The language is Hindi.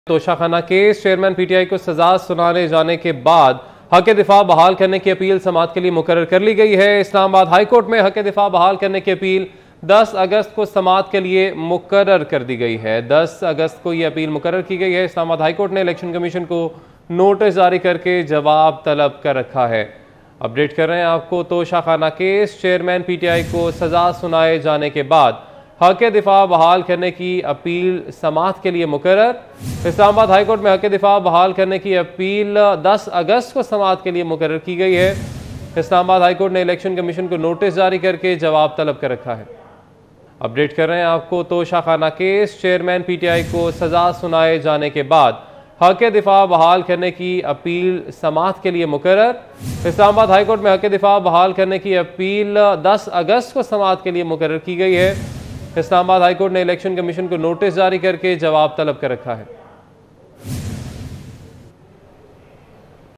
तोशाखाना केस चेयरमैन पीटीआई को सजा सुनाने जाने के बाद हक दिफा बहाल करने की अपील समाअत के लिए मुकर्रर कर ली गई है। इस्लामाबाद हाईकोर्ट में हक दिफा बहाल करने की अपील 10 अगस्त को समाअत के लिए मुकर्रर कर दी गई है। 10 अगस्त को यह अपील मुकर्रर की गई है। इस्लामाबाद हाईकोर्ट ने इलेक्शन कमीशन को नोटिस जारी करके जवाब तलब कर रखा है। अपडेट कर रहे हैं आपको। तोशाखाना केस चेयरमैन पीटीआई को सजा सुनाए जाने के बाद हक दिफा बहाल करने की अपील समाअत के लिए मुकर्रर। इस्लामाबाद हाईकोर्ट में हक दिफा बहाल करने की अपील 10 अगस्त को समाअत के लिए मुकर्रर की गई है। इस्लामाबाद हाईकोर्ट ने इलेक्शन कमीशन को नोटिस जारी करके जवाब तलब कर रखा है। अपडेट कर रहे हैं आपको। तोशाखाना केस चेयरमैन पीटीआई को सजा सुनाए जाने के बाद हक दिफा बहाल करने की अपील समाअत के लिए मुकर्रर। इस्लामाबाद हाईकोर्ट में हक दिफा बहाल करने की अपील 10 अगस्त को समाअत के लिए मुकर्रर की गई है। इस्लामाबाद हाईकोर्ट ने इलेक्शन कमीशन को नोटिस जारी करके जवाब तलब कर रखा है।